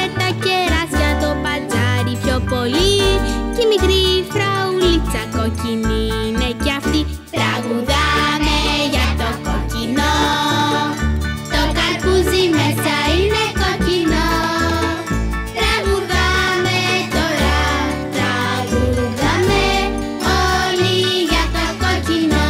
τα κεράσια, το παντζάρι πιο πολύ. Κι η μικρή φραουλίτσα κόκκινη είναι κι αυτή. Τραγουδάμε για το κόκκινο, το καρπούζι μέσα είναι κόκκινο. Τραγουδάμε τώρα, τραγουδάμε όλοι για το κόκκινο.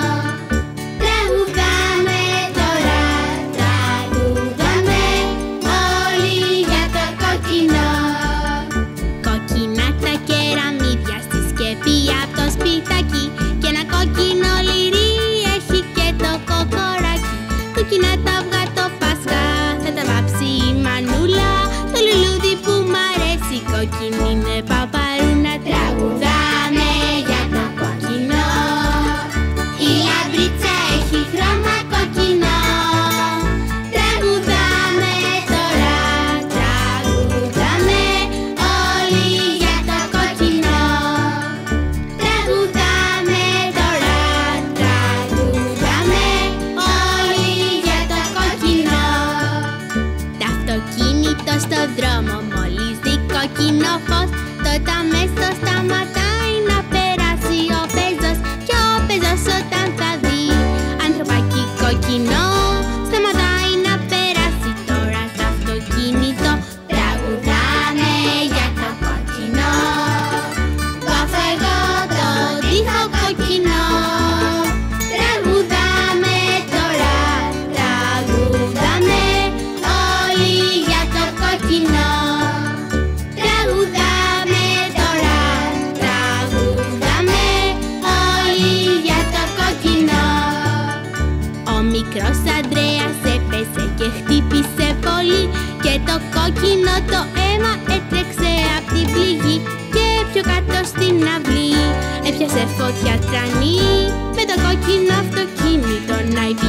Τραγουδάμε τώρα, τραγουδάμε όλοι για το κόκκινο. Κόκκινα τα κεραμίδια στη σκεπή απ' το σπιτάκι, και ένα κόκκινο λυρί έχει και το κοκοράκι. Κόκκινα τα αυγά το Πάσχα θα τα βάψει η μανούλα. Το λουλούδι που μ' αρέσει κόκκινη είναι παπαρούνα. Τραγουδάμε για το κόκκινο, η λαμπρίτσα έχει χρώμα κόκκινο. Τραγουδάμε τώρα, τραγουδάμε όλοι για το κόκκινο. Τραγουδάμε τώρα, τραγουδάμε όλοι για το κόκκινο. Το αυτοκίνητο στο δρόμο μόλις δει κόκκινο φως, τότε αμέσως σταματάει να περάσει ο πεζός. Και ο πεζός όταν θα δει ανθρωπάκι κόκκινο, σταματάει να περάσει. Τώρα το αυτοκίνητο τραγουδάμε για το κόκκινο. Βάφω εγώ το τοίχο κόκκινο. Τραγουδάμε τώρα, τραγουδάμε όλοι για το κόκκινο. Τραγουδάμε τώρα, τραγουδάμε όλοι για το κόκκινο. Ο μικρός Ανδρέας έπεσε και χτύπησε πολύ, και το κόκκινο το αίμα έτρεξε απ' την πληγή. Και πιο κάτω στην αυλή έπιασε φωτιά τρανή, με το κόκκινο αυτοκίνητο να